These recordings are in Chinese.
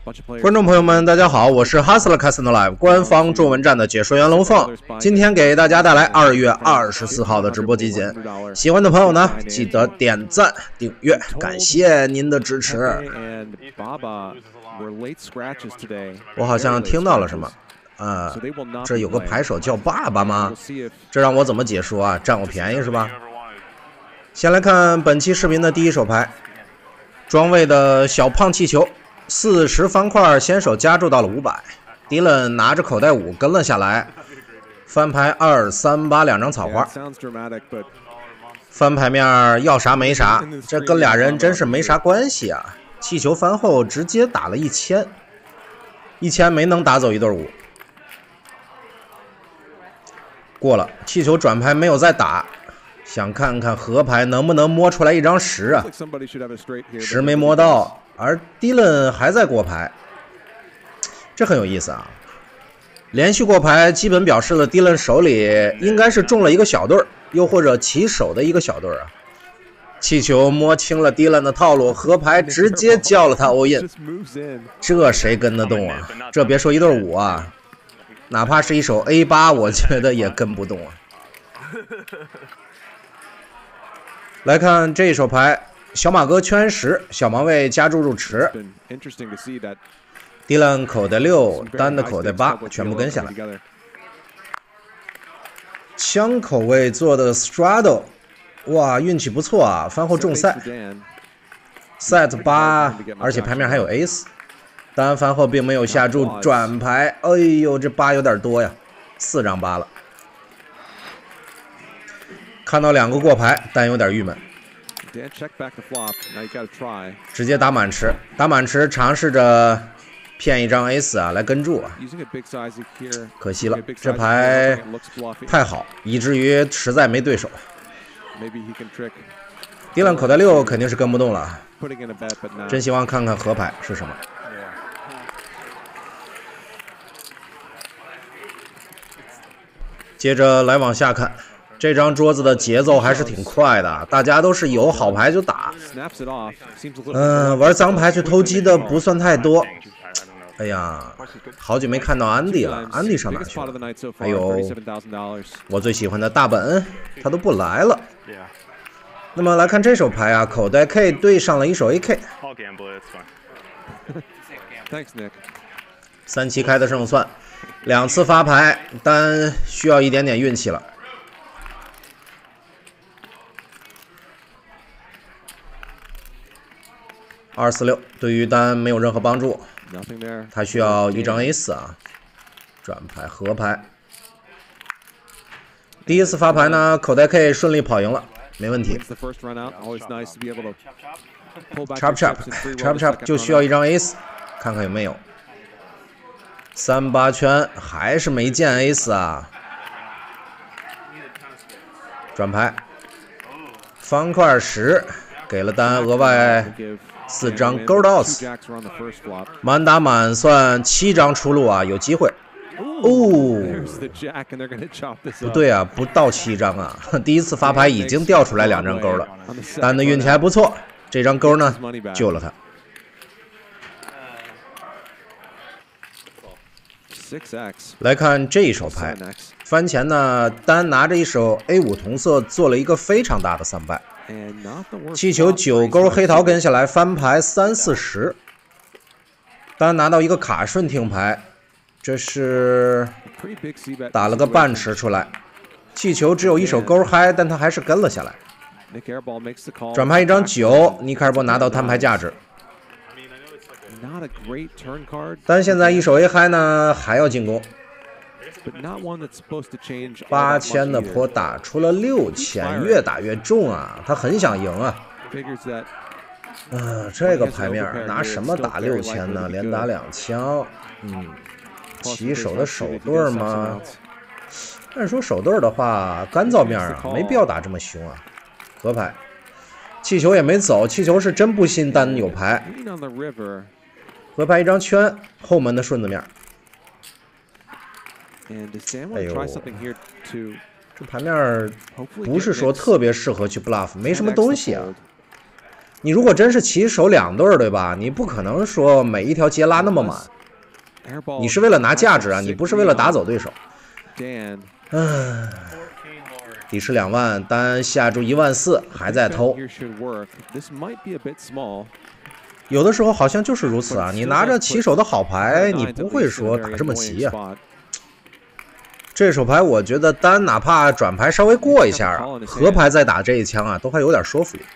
观众朋友们，大家好，我是 Hustler Casino Live 官方中文站的解说员龙凤，今天给大家带来2月24号的直播集锦。喜欢的朋友呢，记得点赞、订阅，感谢您的支持。我好像听到了什么？这有个牌手叫爸爸吗？这让我怎么解说啊？占我便宜是吧？先来看本期视频的第一手牌，庄位的小胖气球。40方块先手加注到了500，迪伦拿着口袋5跟了下来，翻牌2、3、8两张草花，翻牌面要啥没啥，这跟俩人真是没啥关系啊！气球翻后直接打了1000没能打走一对5，过了，气球转牌没有再打，想看看合牌能不能摸出来一张10啊，10没摸到。而迪伦还在过牌，这很有意思啊！连续过牌基本表示了迪伦手里应该是中了一个小对儿，又或者起手的一个小对儿啊。气球摸清了迪伦的套路，合牌直接叫了他 all in， 这谁跟得动啊？这别说一对5啊，哪怕是一手 A8， 我觉得也跟不动啊。来看这一手牌。小马哥圈10，小盲位加注入池，迪伦口袋6，单的口袋8，全部跟下来。枪口位做的 straddle， 哇，运气不错啊，翻后中set 8，而且牌面还有 ace， 单翻后并没有下注，转牌，哎呦，这8有点多呀，4张8了。看到2个过牌，单有点郁闷。直接打满池，尝试着骗一张 ace 啊，来跟注啊，可惜了，这牌太好，以至于实在没对手。迪伦口袋6肯定是跟不动了，真希望看看合牌是什么。接着来往下看。这张桌子的节奏还是挺快的，大家都是有好牌就打。玩脏牌去偷鸡的不算太多。哎呀，好久没看到安迪了，安迪上哪去了？还有我最喜欢的大本，他都不来了。那么来看这手牌啊，口袋 K 对上了一手 AK。3期开的胜算，2次发牌，单需要一点点运气了。246对于单没有任何帮助，他需要一张 A4 啊，转牌合牌。第一次发牌呢，口袋 K 顺利跑赢了，没问题。Chop 就需要一张 Ace， 看看有没有。3-8圈还是没见 Ace 啊，转牌，方块10给了单额外。4张 Gold Outs， 满打满算7张出路啊，有机会。哦，不对啊，不到7张啊，第一次发牌已经掉出来2张勾了，单的运气还不错，这张勾呢救了他。来看这一手牌，翻前呢，单拿着一手 A5 同色做了一个非常大的3败。气球9勾黑桃跟下来，翻牌3、4、10，单拿到一个卡顺听牌，这是打了个半池出来。气球只有一手勾嗨，但他还是跟了下来。转牌一张9，尼克尔波拿到摊牌价值。单现在一手 A 嗨呢，还要进攻。8000的坡打出了6000，越打越重啊！他很想赢啊。这个牌面拿什么打6000呢？连打2枪，起手的手对吗？按说手对的话，干燥面啊，没必要打这么凶啊。合牌，气球也没走，气球是真不信单有牌。合牌一张圈，后门的顺子面。哎呦，这牌面不是说特别适合去 bluff， 没什么东西啊。 你如果真是棋手两对儿，对吧？你不可能说每一条街拉那么满，你是为了拿价值啊，你不是为了打走对手。底池2万，单下注14000，还在偷。有的时候好像就是如此啊，你拿着棋手的好牌，你不会说打这么急啊。这手牌我觉得单哪怕转牌稍微过一下啊，和牌再打这一枪啊，都还有点说服力。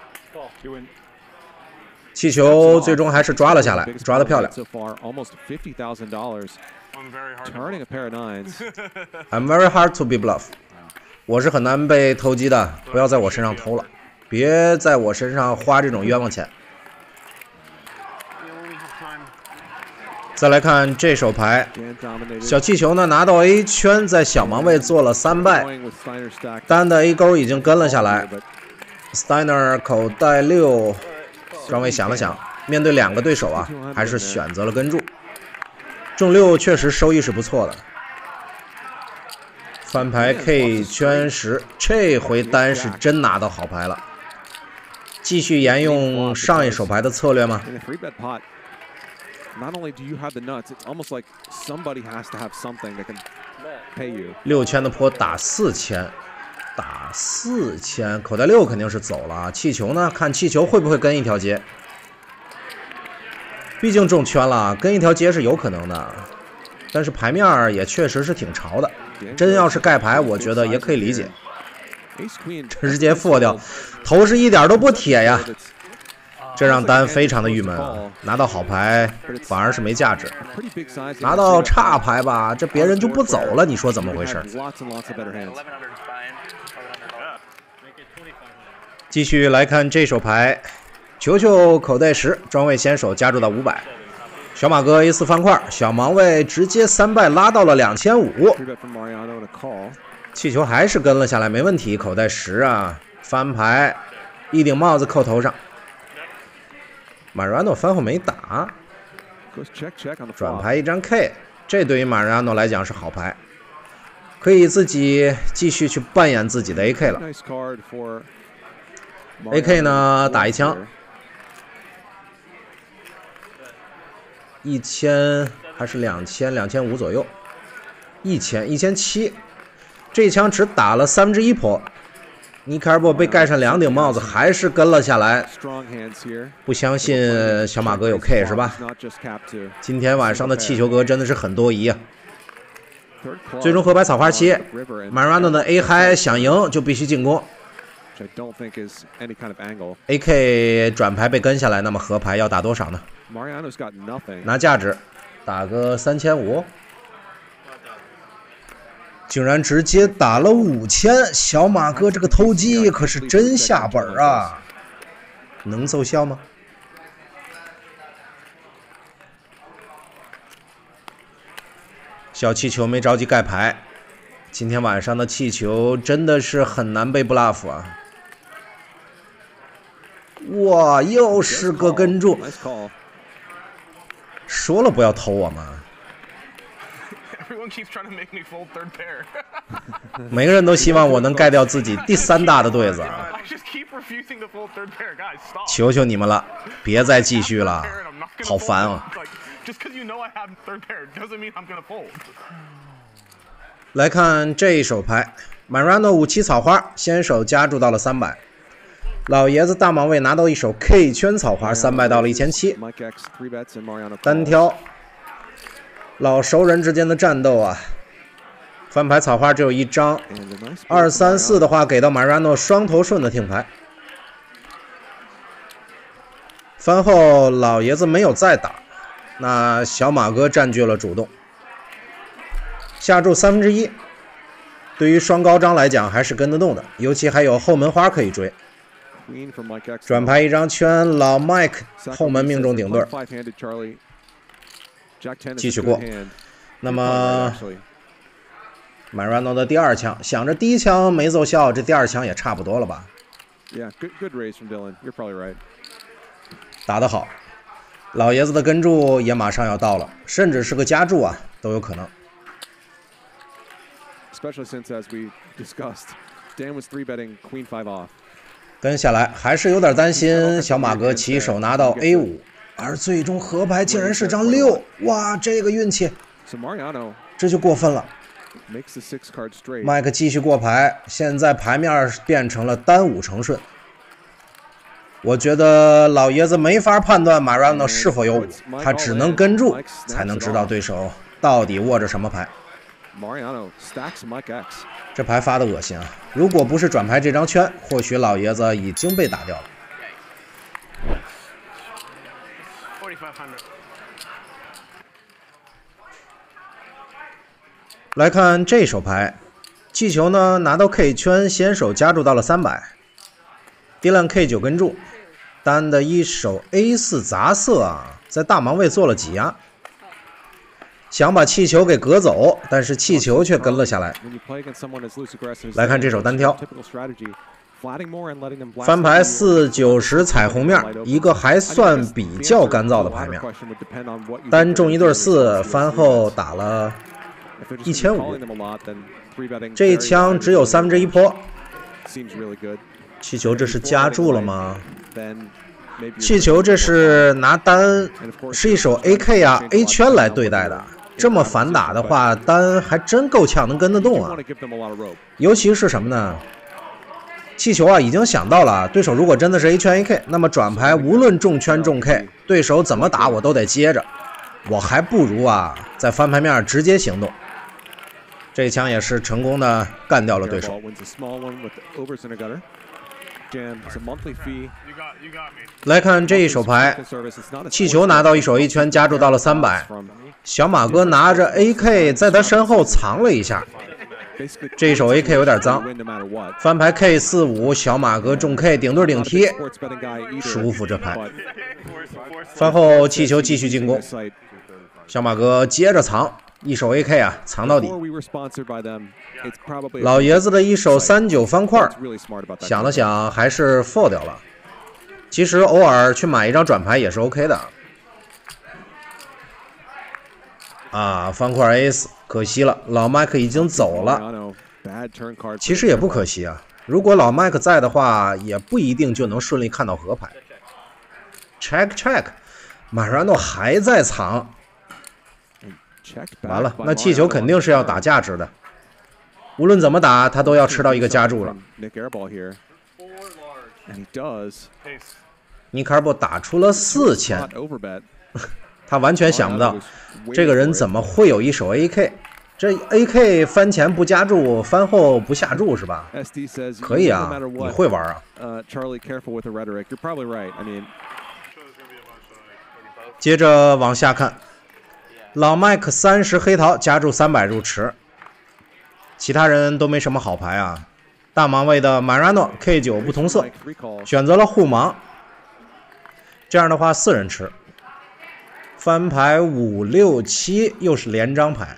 气球最终还是抓了下来，抓得漂亮。I'm very hard to be bluff。我是很难被投机的，不要在我身上偷了，别在我身上花这种冤枉钱。再来看这手牌，小气球呢拿到 A 圈，在小盲位做了3败，单的 A 勾已经跟了下来。Steiner 口袋6。庄卫想了想，面对2个对手啊，还是选择了跟注。中6确实收益是不错的。翻牌 K 圈10，这回单是真拿到好牌了。继续沿用上一手牌的策略吗？6圈的坡打4000。打4000，口袋6肯定是走了。气球呢？看气球会不会跟一条街。毕竟中圈了，跟一条街是有可能的。但是牌面也确实是挺潮的。真要是盖牌，我觉得也可以理解。直接破掉，头是一点都不铁呀。这让单非常的郁闷啊！拿到好牌反而是没价值，拿到差牌吧，这别人就不走了。你说怎么回事？继续来看这手牌，球球口袋10，庄位先手加注到500，小马哥 A4 翻块，小盲位直接3败拉到了2500，气球还是跟了下来，没问题，口袋10啊，翻牌，一顶帽子扣头上。马瑞安诺翻后没打，转牌一张 K， 这对于马瑞安诺来讲是好牌，可以自己继续去扮演自己的 AK 了。AK 呢打一枪，1000还是2000，2500左右，1700，这一枪只打了1/3坡。尼卡尔波被盖上2顶帽子，还是跟了下来。不相信小马哥有 K 是吧？今天晚上的气球哥真的是很多疑啊！最终和牌草花7，马瑞安诺的 A high 想赢就必须进攻。AK 转牌被跟下来，那么和牌要打多少呢？拿价值，打个3500。竟然直接打了5000，小马哥这个偷鸡可是真下本啊！能奏效吗？小气球没着急盖牌，今天晚上的气球真的是很难被 bluff 啊！哇，又是个跟注，说了不要偷我吗？每个人都希望我能盖掉自己第3大的对子啊！求求你们了，别再继续了，好烦啊！来看这一手牌，马瑞安诺57草花，先手加注到了300。老爷子大盲位拿到一手 K 圈草花，3败到了1700。单挑，老熟人之间的战斗啊！翻牌草花只有1张，2、3、4的话给到马瑞安诺双头顺的听牌。翻后老爷子没有再打，那小马哥占据了主动，下注1/3。对于双高张来讲还是跟得动的，尤其还有后门花可以追。转牌一张圈，老 Mike 后门命中顶对，继续过。那么马瑞安诺的第2枪，想着第1枪没奏效，这第2枪也差不多了吧？打得好，老爷子的跟注也马上要到了，甚至是个加注啊，都有可能。 跟下来还是有点担心小马哥起手拿到 A5， 而最终合牌竟然是张6，哇，这个运气，这就过分了。麦克继续过牌，现在牌面变成了单5成顺。我觉得老爷子没法判断 Mariano 是否有5，他只能跟住才能知道对手到底握着什么牌。这牌发的恶心啊！如果不是转牌这张圈，或许老爷子已经被打掉了。来看这手牌，气球呢拿到 K 圈，先手加注到了300， Dylan K9 跟注，单的一手 A4 杂色啊，在大盲位做了挤压。想把气球给隔走，但是气球却跟了下来。来看这手单挑，翻牌4、9、10彩虹面，一个还算比较干燥的牌面。单中一对4，翻后打了1500，这一枪只有1/3坡。气球这是加注了吗？气球这是拿单，是一手 AK 啊 A 圈来对待的。这么反打的话，单还真够呛能跟得动啊！尤其是什么呢？气球啊，已经想到了，对手如果真的是 A 圈 AK， 那么转牌无论中圈中 K， 对手怎么打我都得接着，我还不如啊在翻牌面直接行动。这一枪也是成功的干掉了对手。来看这一手牌，气球拿到一手 A 圈，加注到了300。小马哥拿着 AK 在他身后藏了一下，这一手 AK 有点脏。翻牌 K45， 小马哥中 K 顶对顶踢，舒服这牌。翻后气球继续进攻，小马哥接着藏，一手 AK 啊藏到底。老爷子的一手39翻块，想了想还是 fold 掉了。其实偶尔去买一张转牌也是 OK 的。啊，方块 Ace， 可惜了，老麦克已经走了。其实也不可惜啊，如果老麦克在的话，也不一定就能顺利看到合牌。check， 马瑞诺还在藏。完了，那气球肯定是要打价值的，无论怎么打，他都要吃到一个加注了。尼卡尔波打出了4000。他完全想不到，这个人怎么会有一手 AK？ 这 AK 翻前不加注，翻后不下注是吧？可以啊，你会玩啊。接着往下看，老麦克30黑桃加注300入池，其他人都没什么好牌啊。大盲位的马拉诺 K9 不同色，选择了护盲，这样的话4人吃。翻牌5、6、7，又是连张牌。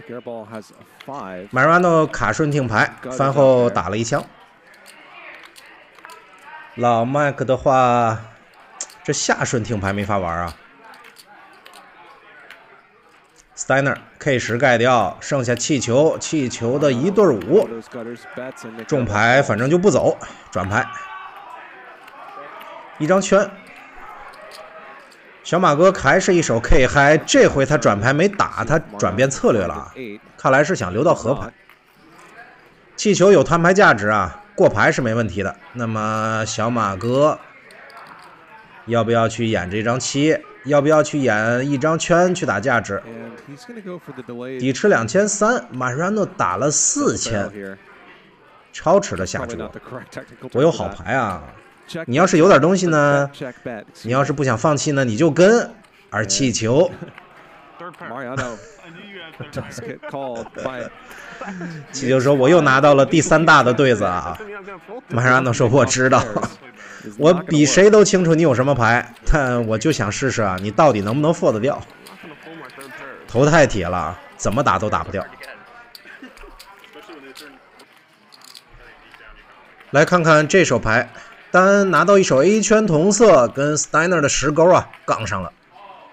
马瑞诺卡顺听牌，翻后打了一枪。老麦克的话，这下顺听牌没法玩啊。Steiner K10盖掉，剩下气球，气球的1对5，中牌反正就不走，转牌一张圈。小马哥还是一手 K 嗨，这回他转牌没打，他转变策略了，看来是想留到合牌。气球有摊牌价值啊，过牌是没问题的。那么小马哥要不要去演这张7？要不要去演一张圈去打价值？底池2300，马瑞诺打了4000，超值的下注。我有好牌啊！你要是有点东西呢，你要是不想放弃呢，你就跟。而气球，气球说：“我又拿到了第3大的对子啊！”马瑞诺说：“我知道，我比谁都清楚你有什么牌，但我就想试试啊，你到底能不能 fold 掉？头太铁了，怎么打都打不掉。”来看看这手牌。单拿到一手 A 圈同色，跟 Steiner 的10勾啊杠上了。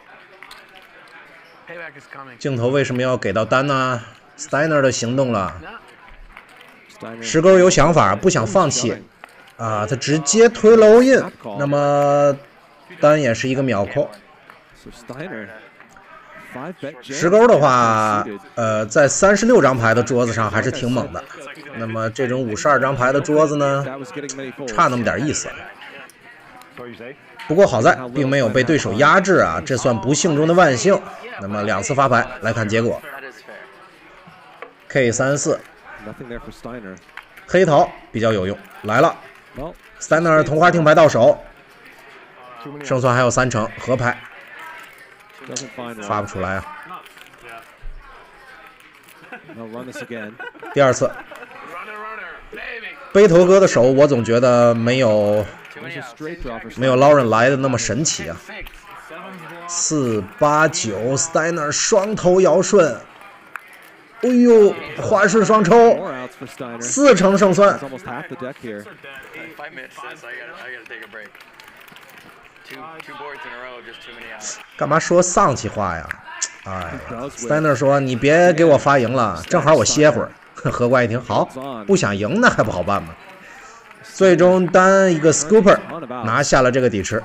镜头为什么要给到单呢 ？Steiner 的行动了，10勾有想法，不想放弃， 啊，他直接推楼印，那么单也是一个秒扣。10勾的话，在36张牌的桌子上还是挺猛的。那么这种52张牌的桌子呢，差那么点意思。不过好在并没有被对手压制啊，这算不幸中的万幸。那么2次发牌来看结果 ，K34， 黑桃比较有用，来了。Steiner 同花听牌到手，胜算还有3成，合牌。发不出来啊！第2次，背头哥的手我总觉得没有Lauren 来的那么神奇啊。4、8、9 ，Steiner 双头摇顺，哎呦，花顺双抽，4成胜算。干嘛说丧气话呀？哎 ，Steiner 说你别给我发赢了，正好我歇会儿。何怪一听，好，不想赢那还不好办吗？最终单一个 Scooper 拿下了这个底池。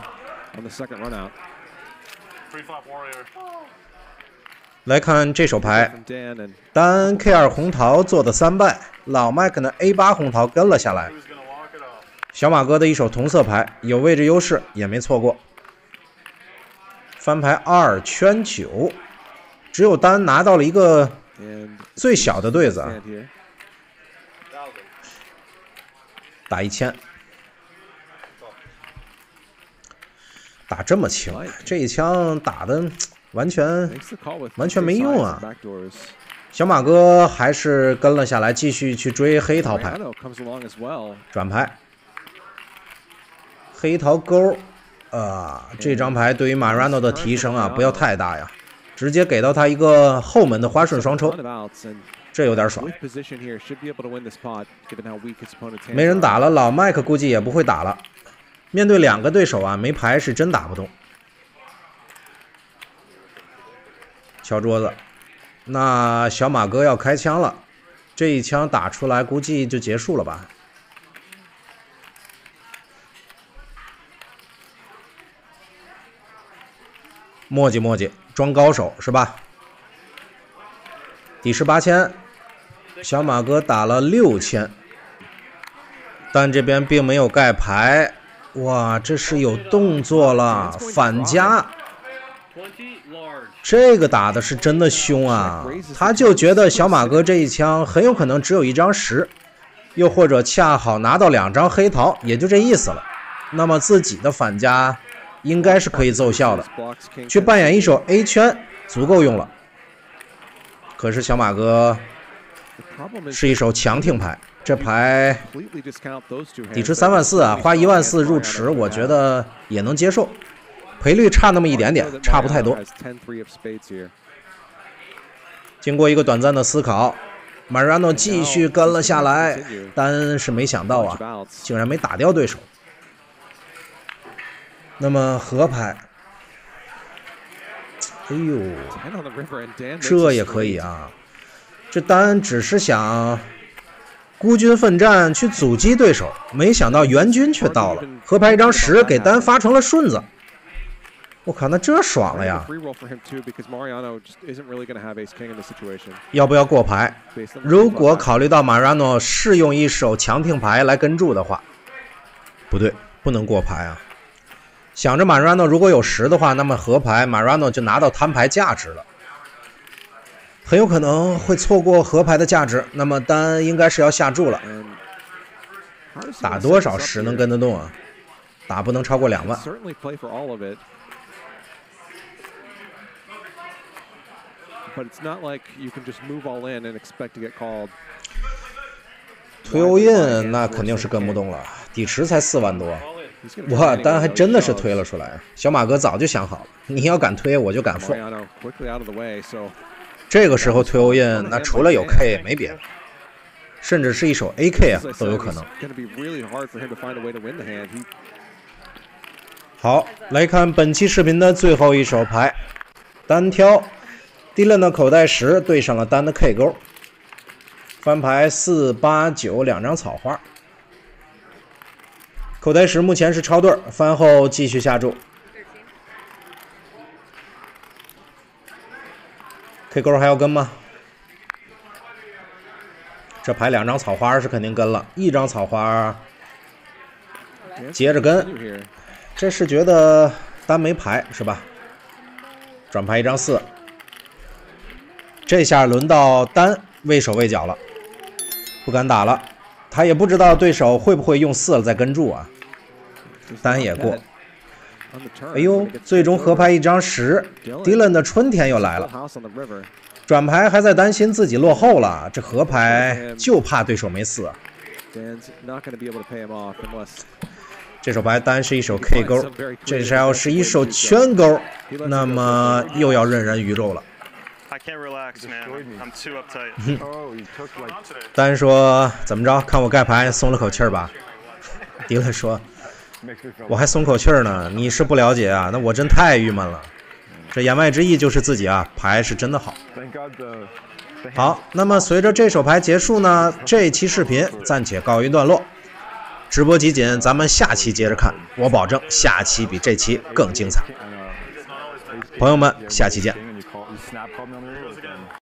来看这手牌，单 K2 红桃做的3败，老麦克的 A8 红桃跟了下来。小马哥的一手同色牌有位置优势，也没错过。翻牌2圈9，只有单拿到了一个最小的对子啊，打1000，打这么轻，这一枪打的完全没用啊！小马哥还是跟了下来，继续去追黑桃牌，转牌。黑桃勾，这张牌对于 Mariano 的提升啊，不要太大呀，直接给到他一个后门的花顺双抽，这有点爽。没人打了，老麦克估计也不会打了。面对2个对手啊，没牌是真打不动。敲桌子，那小马哥要开枪了，这一枪打出来估计就结束了吧。磨叽装高手是吧？底池8000，小马哥打了6000，但这边并没有盖牌。哇，这是有动作了，反加，这个打的是真的凶啊！他就觉得小马哥这一枪很有可能只有1张10，又或者恰好拿到2张黑桃，也就这意思了。那么自己的反加应该是可以奏效的，去扮演一手 A 圈足够用了。可是小马哥是一手强挺牌，这牌底池34000啊，花14000入池，我觉得也能接受，赔率差那么一点点，差不太多。经过一个短暂的思考， Mariano 继续跟了下来，单是没想到啊，竟然没打掉对手。那么合牌，哎呦，这也可以啊！这单只是想孤军奋战去阻击对手，没想到援军却到了，合牌1张10给单发成了顺子。我靠，那这爽了呀！要不要过牌？如果考虑到 Mariano 是用一手强挺牌来跟住的话，不对，不能过牌啊！想着 Mariano 如果有10的话，那么合牌 Mariano 就拿到摊牌价值了，很有可能会错过合牌的价值。那么单应该是要下注了，打多少10能跟得动啊？打不能超过2万。推欧印那肯定是跟不动了，底池才4万多。哇，单还真的是推了出来，小马哥早就想好了，你要敢推我就敢放。这个时候推欧印，那除了有 K 也没别的，甚至是一手 AK 啊都有可能。好，来看本期视频的最后一手牌，单挑 Dylan 的口袋10对上了单的 K 勾，翻牌4、8、9 2张草花。 口袋石目前是超对，翻后继续下注。K 勾还要跟吗？这牌2张草花是肯定跟了，1张草花接着跟。这是觉得单没牌是吧？转牌1张4，这下轮到单畏手畏脚了，不敢打了。他也不知道对手会不会用4了再跟注啊。单也过。哎呦，最终合牌1张10，迪伦的春天又来了。转牌还在担心自己落后了，这合牌就怕对手没4啊。这手牌单是一手 K 勾，这是要是一手全勾，那么又要任人鱼肉了。单说怎么着？看我盖牌松了口气儿吧？迪伦说：“我还松口气儿呢，你是不了解啊，那我真太郁闷了。”这言外之意就是自己啊牌是真的好。好，那么随着这手牌结束呢，这期视频暂且告一段落。直播集锦，咱们下期接着看，我保证下期比这期更精彩。朋友们，下期见。